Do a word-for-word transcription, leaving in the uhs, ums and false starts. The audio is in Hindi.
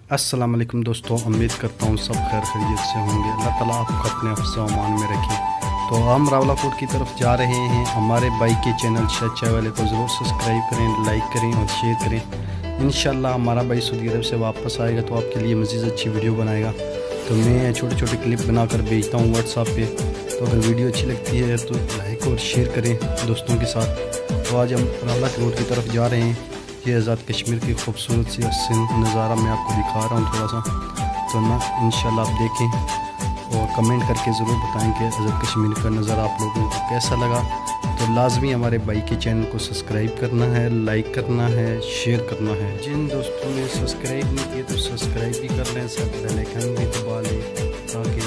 अस्सलाम वालेकुम दोस्तों, उम्मीद करता हूँ सब खैर खैरियत से होंगे। अल्लाह ताला आपको अपने हिफ्ज़ व अमान में रखे। तो हम रावलाकोट की तरफ जा रहे हैं। हमारे भाई के चैनल शाह चाय वाले को ज़रूर सब्सक्राइब करें, लाइक करें और शेयर करें। इंशाल्लाह हमारा भाई सऊदी अरब से वापस आएगा तो आपके लिए मज़ीद अच्छी वीडियो बनाएगा। तो मैं छोटे छोटे क्लिप बनाकर भेजता हूँ व्हाट्सएप पे। तो अगर वीडियो अच्छी लगती है तो लाइक और शेयर करें दोस्तों के साथ। तो आज हम रावलाकोट की तरफ जा रहे हैं। ये आज़ाद कश्मीर की खूबसूरत सी सिंध नज़ारा मैं आपको दिखा रहा हूँ थोड़ा सा। तो ना इंशाल्लाह आप देखें और कमेंट करके ज़रूर बताएं कि आज़ाद कश्मीर का नज़ारा आप लोगों को कैसा लगा। तो लाजमी हमारे भाई के चैनल को सब्सक्राइब करना है, लाइक करना है, शेयर करना है। जिन दोस्तों ने सब्सक्राइब नहीं किया तो सब्सक्राइब भी कर लें, साथ बेल आइकन भी दबा लें ताकि